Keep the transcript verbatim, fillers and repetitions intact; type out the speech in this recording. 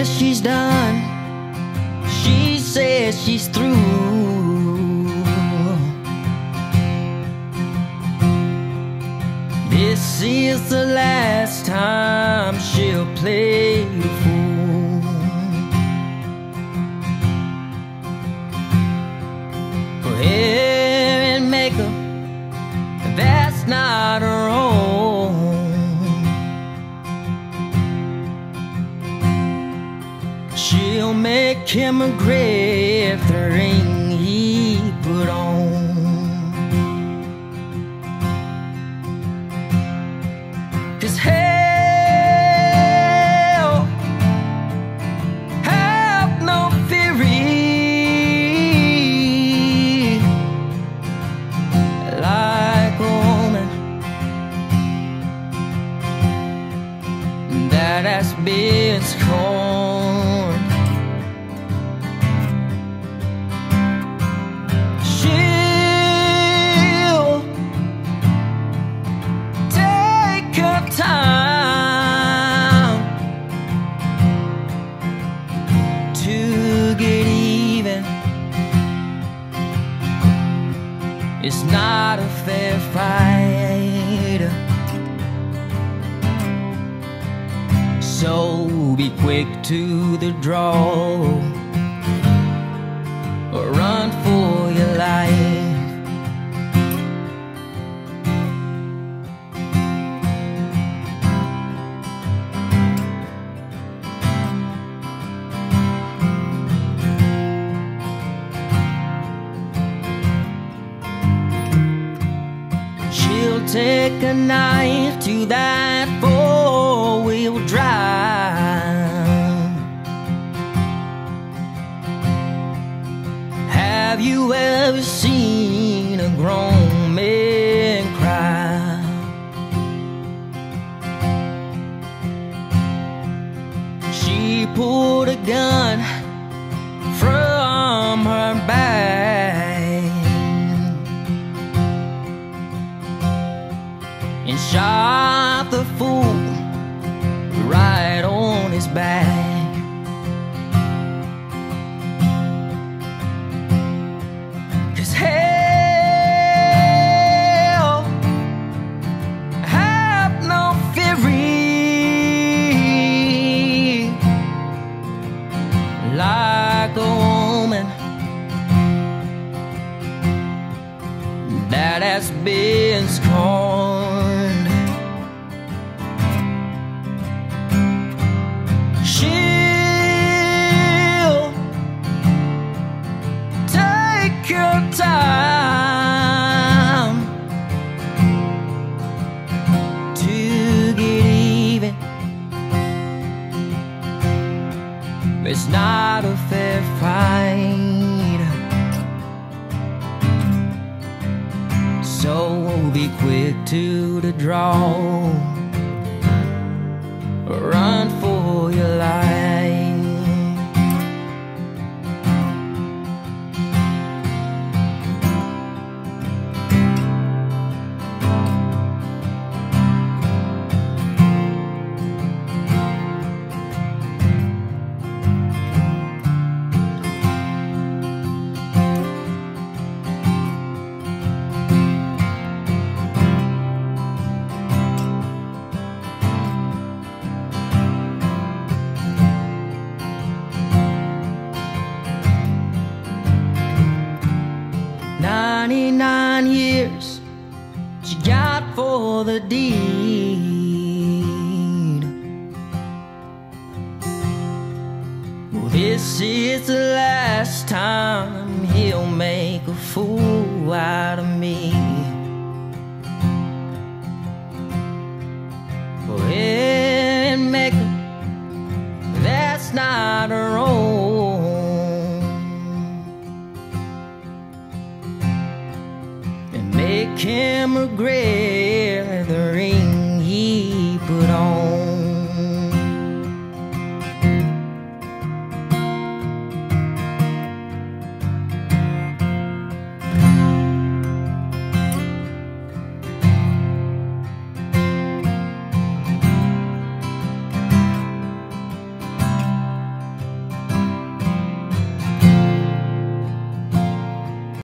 says she's done. She says she's through. This is the last time she'll play the fool. For hair and makeup, that's not her own. She'll make him regret the ring he put on. Cause hell have no fury like a woman that has been scorned. She'll take her time to get even. It's not a fair fight, so be quick to the draw or run for your life. She'll take a knife to that four-wheel drive. Have you ever seen a grown man cry? She pulled a gun from her bag and shot the fool right on his back. Cause hell have no fury like a woman that has been scorned. She'll take her time to get even. It's not a fair fight, so be quick to the draw or run for your life. Ninety-nine years she got for the deed. Well, this is the last time he'll make a fool out of me. Go ahead and make her, that's not her own. Make him regret